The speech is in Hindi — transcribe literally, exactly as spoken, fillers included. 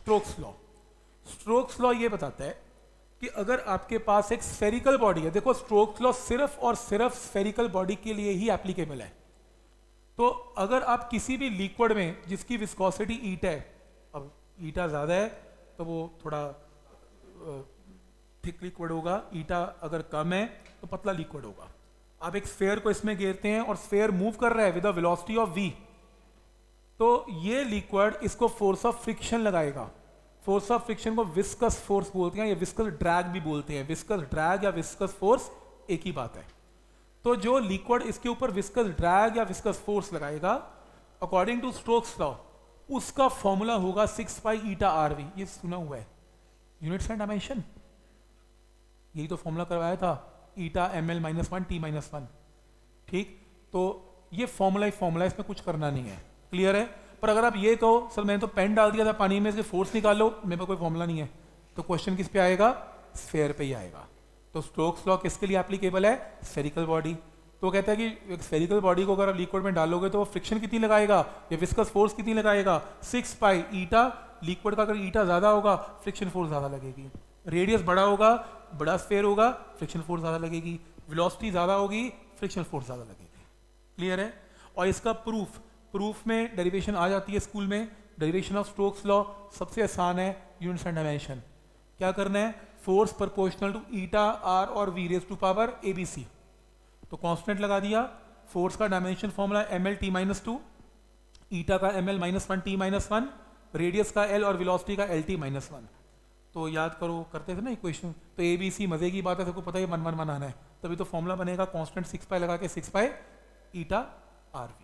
Strokes law. स्ट्रोक्स लॉ ये बताता है कि अगर आपके पास एक स्फेरिकल बॉडी है, देखो स्ट्रोक्स लॉ सिर्फ और सिर्फ स्फेरिकल बॉडी के लिए ही एप्लीकेबल है। तो अगर आप किसी भी लिक्विड में जिसकी विस्कोसिटी ईटा है, अब ईटा ज़्यादा है तो वो थोड़ा थिक लिक्विड होगा, ईटा अगर कम है तो पतला लिक्विड होगा। आप एक स्फेयर को इसमें घेरते हैं और स्फेयर मूव कर रहा है with a velocity of v, तो ये लिक्विड इसको फोर्स ऑफ फ्रिक्शन लगाएगा। फोर्स ऑफ फ्रिक्शन को विस्कस फोर्स बोलते हैं या विस्कस ड्रैग भी बोलते हैं। विस्कस ड्रैग या विस्कस फोर्स एक ही बात है। तो जो लिक्विड इसके ऊपर विस्कस ड्रैग या विस्कस फोर्स लगाएगा, अकॉर्डिंग टू स्टोक्स लॉ उसका फॉर्मूला होगा six pi eta R V. ये सुना हुआ है, यूनिट्स एंड डायमेंशन, यही तो फॉर्मूला करवाया था, eta M L minus one T minus one. ठीक, तो ये फॉर्मूला ही फॉर्मूला, इसमें कुछ करना नहीं है, क्लियर है। पर अगर आप ये कहो सर मैंने तो पेन डाल दिया था पानी में, इसके फोर्स निकालो, मेरे पास कोई फॉर्मूला नहीं है, तो क्वेश्चन किस पे आएगा? स्फेयर पे ही आएगा। तो स्टोक्स लॉ किसके लिए एप्लीकेबल है? Spherical body. तो कहता है कि एक स्फेरिकल बॉडी को अगर आप लिक्विड में डालोगे तो वो फ्रिक्शन कितनी लगाएगा या विस्कस फोर्स कितनी लगाएगा? सिक्स पाई ईटा। लिक्विड का अगर ईटा ज्यादा होगा फ्रिक्शन फोर्स ज्यादा लगेगी, रेडियस बड़ा होगा, बड़ा स्फेयर होगा, फ्रिक्शन फोर्स ज्यादा लगेगी, वेलोसिटी ज्यादा होगी, फ्रिक्शन फोर्स ज्यादा लगेगी। क्लियर है। और इसका प्रूफ, प्रूफ में डेरिवेशन आ जाती है स्कूल में। डेरिवेशन ऑफ स्टोक्स लॉ सबसे आसान है, यूनिट्स एंड डायमेंशन। क्या करना है? Force proportional to eta R और V raise to power A B C. तो कांस्टेंट लगा दिया, फोर्स का dimension formula M L T minus two, eta का M L minus one T minus one, radius का एल और वेलोसिटी का एल टी माइनस वन। तो याद करो, करते थे ना इक्वेशन। तो ए बी सी मजे की बात है, सबको पता है वन वन वन आना है, तभी तो फॉर्मूला बनेगा कांस्टेंट सिक्स पाई लगा के six pi eta R we.